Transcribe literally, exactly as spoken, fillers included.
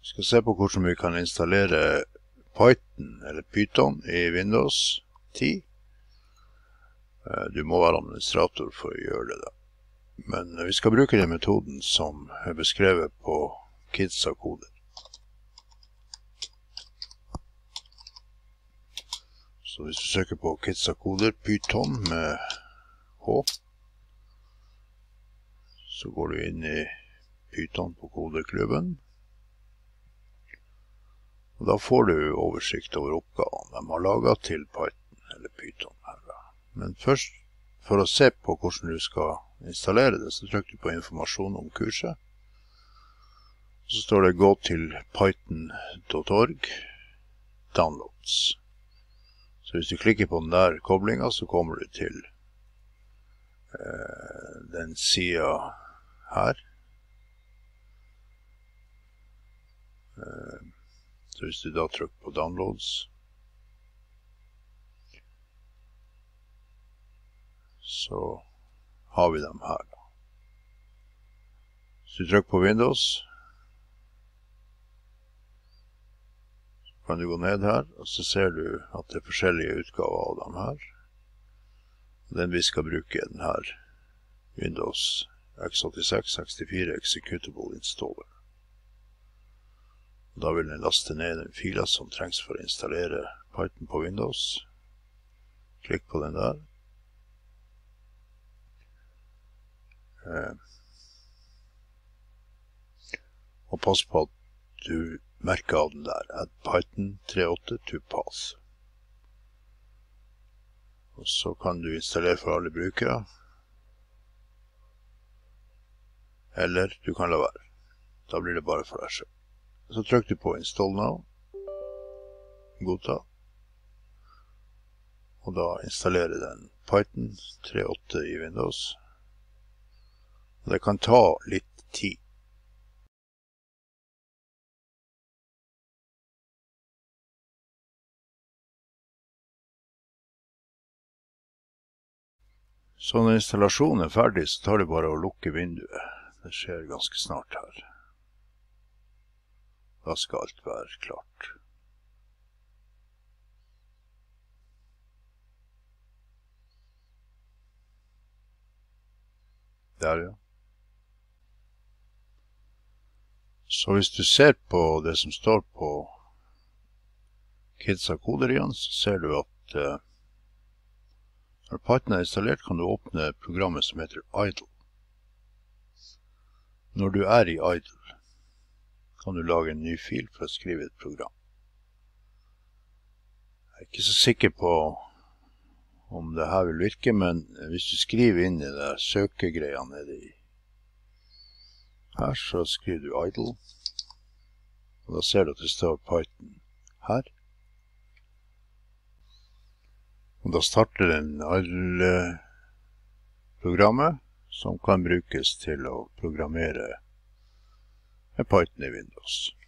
Vi skal se på hvordan vi kan installere Python eller Python i Windows ti. Du må være administrator for å gjøre det da. Men vi skal bruke den metoden som er beskrevet på Kidsa Koder. Så hvis du søker på Kidsa Koder Python med H, så går du inn i Python på kodeklubben. Og da får du oversikt over oppgavene de har laget til Python eller Python her da. Men først, for å se på hvordan du skal installere det, så trykker du på informasjon om kurset. Så står det gå til python punktum org, downloads. Så hvis du klikker på den der koblingen, så kommer du til eh, den siden her. Eh, så hvis du da trykker på downloads, så har vi dem her da. Så du trykker på Windows, så kan du gå ned her, og så ser du at det er forskjellige utgaver av dem her. Den vi skal bruke er den her, Windows x åttiseks sekstifire Executable Installer. Da vil den laste ned den filen som trengs for å installere Python på Windows. Klikk på den der. Og pass på at du merker av den der, add Python trettiåtte to path. Og så kan du installere for alle brukere. Eller du kan la være. Da blir det bare for deg selv. Så trykker du på install now. Godta. Og da installerer den Python trettiåtte i Windows. Det kan ta litt tid. Så når installasjonen er ferdig, så tar det bare å lukke vinduet. Det skjer ganske snart her. Da skal alt være klart. Der, ja. Så hvis du ser på det som står på Kidsa Koder igjen, så ser du at uh, når Python er installert, kan du åpne programmet som heter idle. Når du er i idle, kan du lage en ny fil for å skrive et program. Jeg er ikke så sikker på om det her vil virke, men hvis du skriver inn i det søkegreia nede i her, så skriver du idle, og da ser du at det står Python her. Og da starter den idle programmet som kan brukes til å programmere med Python i Windows.